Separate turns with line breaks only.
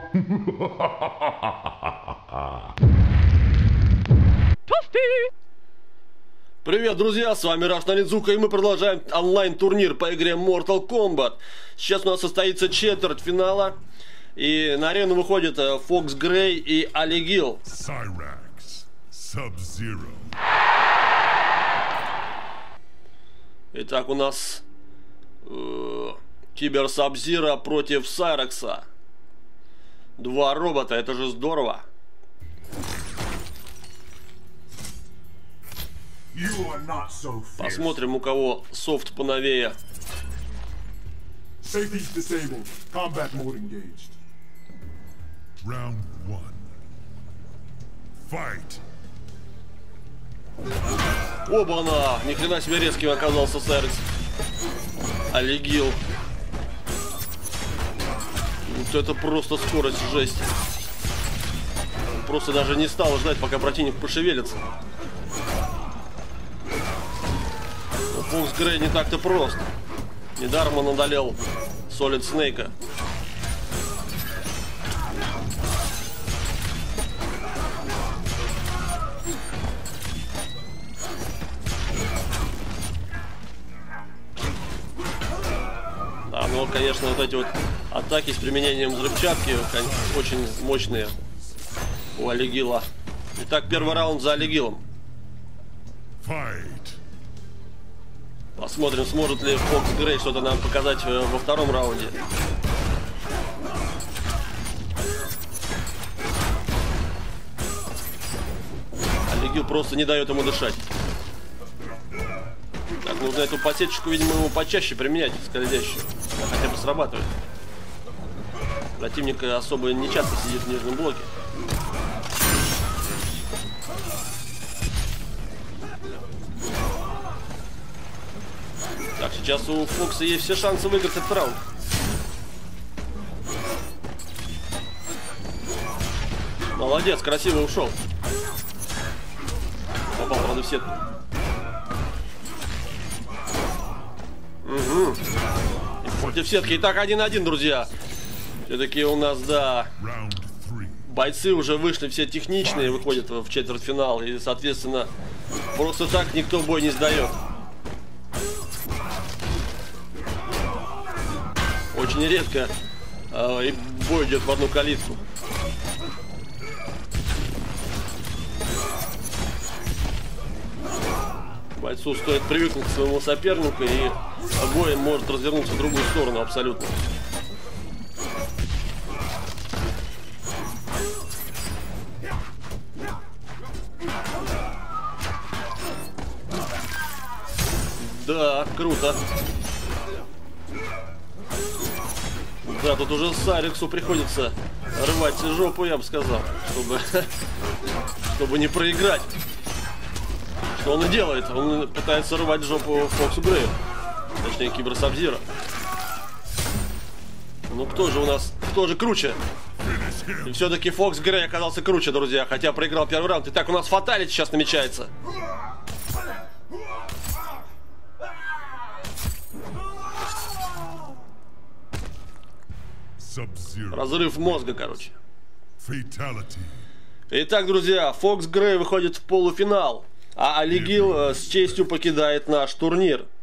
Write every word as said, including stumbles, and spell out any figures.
Привет, друзья, с вами Rush Наридзука, и мы продолжаем онлайн-турнир по игре Mortal Kombat. Сейчас у нас состоится четверть финала, и на арену выходят Фокс Грей и Али Гил.
Cyrax, Sub-Zero.
Итак, у нас э, Кибер Саб-Зиро против Сайрекса. Два робота, это же здорово. Посмотрим, у кого софт поновее.
Round one. Fight.
Оба-на! Ни хрена себе резким оказался Сайрекс. Али Гил. Вот это просто скорость, жесть. Он просто даже не стал ждать, пока противник пошевелится. Но Фокс Грей не так-то прост. Недаром он одолел Солид Снейка. Да, ну, конечно, вот эти вот атаки с применением взрывчатки очень мощные у Али Гила. Итак, первый раунд за Али Гилом. Посмотрим, сможет ли Фокс Грей что-то нам показать во втором раунде. Али Гил просто не дает ему дышать. Так, нужно эту подсечку, видимо, ему почаще применять, скользящую. Она хотя бы срабатывает. Противник особо не часто сидит в нижнем блоке. Так, сейчас у Фокса есть все шансы выиграть этот раунд. Молодец, красиво ушел. Попал, правда, в сетку. Угу. Против сетки. Итак, один-один, друзья. Все-таки у нас, да, бойцы уже вышли все техничные, выходят в четвертьфинал. И, соответственно, просто так никто бой не сдает. Очень редко э, и бой идет в одну калитку. Бойцу стоит привыкнуть к своему сопернику, и бой может развернуться в другую сторону абсолютно. Да, круто. Да, тут уже Сайрексу приходится рвать жопу, я бы сказал, чтобы, чтобы не проиграть. Что он и делает. Он пытается рвать жопу Фоксу Грею. Точнее, Кибер Саб-Зиро. Ну кто же у нас, кто же круче? И все-таки Фокс Грей оказался круче, друзья, хотя проиграл первый раунд. Итак, у нас фаталити сейчас намечается. Разрыв мозга, короче. Итак, друзья, Фокс Грей выходит в полуфинал, а Али Гил с честью покидает наш турнир.